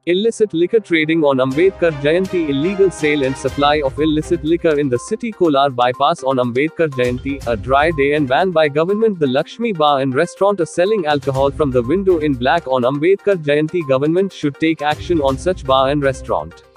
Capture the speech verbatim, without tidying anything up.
Illicit liquor trading on Ambedkar Jayanti. Illegal sale and supply of illicit liquor in the city Kolar bypass on Ambedkar Jayanti, a dry day and ban by government. The Lakshmi Bar and restaurant are selling alcohol from the window in black on Ambedkar Jayanti. Government should take action on such bar and restaurant.